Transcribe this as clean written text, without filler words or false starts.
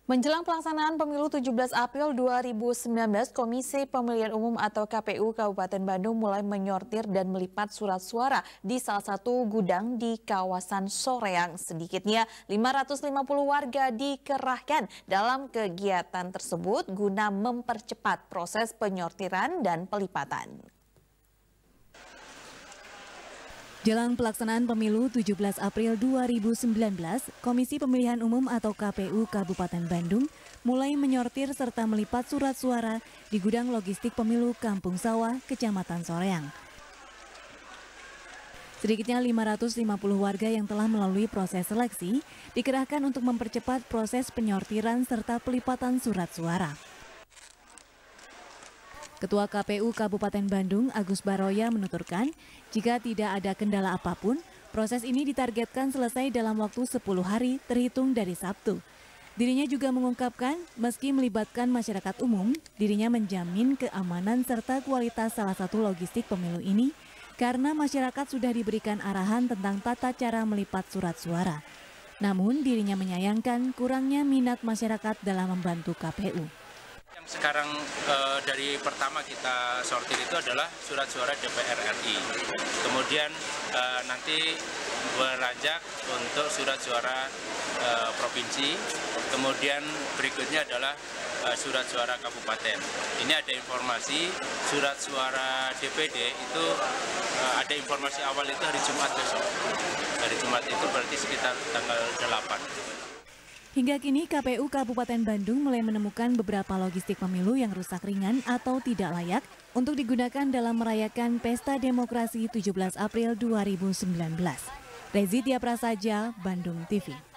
Menjelang pelaksanaan pemilu 17 April 2019, Komisi Pemilihan Umum atau KPU Kabupaten Bandung mulai menyortir dan melipat surat suara di salah satu gudang di kawasan Soreang. Sedikitnya 550 warga dikerahkan dalam kegiatan tersebut guna mempercepat proses penyortiran dan pelipatan. Jelang pelaksanaan pemilu 17 April 2019, Komisi Pemilihan Umum atau KPU Kabupaten Bandung mulai menyortir serta melipat surat suara di gudang logistik pemilu Kampung Sawah, Kecamatan Soreang. Sedikitnya 550 warga yang telah melalui proses seleksi dikerahkan untuk mempercepat proses penyortiran serta pelipatan surat suara. Ketua KPU Kabupaten Bandung, Agus Baroya menuturkan, jika tidak ada kendala apapun, proses ini ditargetkan selesai dalam waktu 10 hari terhitung dari Sabtu. Dirinya juga mengungkapkan, meski melibatkan masyarakat umum, dirinya menjamin keamanan serta kualitas salah satu logistik pemilu ini, karena masyarakat sudah diberikan arahan tentang tata cara melipat surat suara. Namun, dirinya menyayangkan kurangnya minat masyarakat dalam membantu KPU. Yang sekarang dari pertama kita sortir itu adalah surat suara DPR RI. Kemudian nanti beranjak untuk surat suara provinsi. Kemudian berikutnya adalah surat suara kabupaten. Ini ada informasi surat suara DPD itu ada informasi awal itu hari Jumat besok. Hari Jumat itu berarti sekitar tanggal 8. Hingga kini KPU Kabupaten Bandung mulai menemukan beberapa logistik pemilu yang rusak ringan atau tidak layak untuk digunakan dalam merayakan Pesta Demokrasi 17 April 2019. Rezi Tia Prasaja, Bandung TV.